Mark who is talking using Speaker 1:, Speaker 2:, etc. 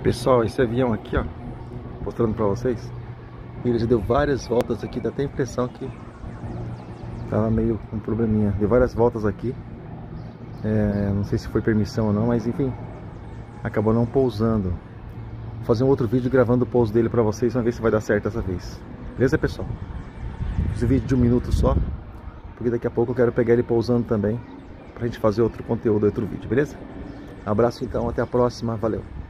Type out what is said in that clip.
Speaker 1: Pessoal, esse avião aqui, ó, mostrando pra vocês, ele já deu várias voltas aqui, dá até a impressão que tava meio com um probleminha. Deu várias voltas aqui, não sei se foi permissão ou não, mas enfim, acabou não pousando. Vou fazer um outro vídeo gravando o pouso dele pra vocês, vamos ver se vai dar certo dessa vez. Beleza, pessoal? Esse vídeo de 1 minuto só, porque daqui a pouco eu quero pegar ele pousando também, pra gente fazer outro conteúdo, outro vídeo, beleza? Abraço então, até a próxima, valeu!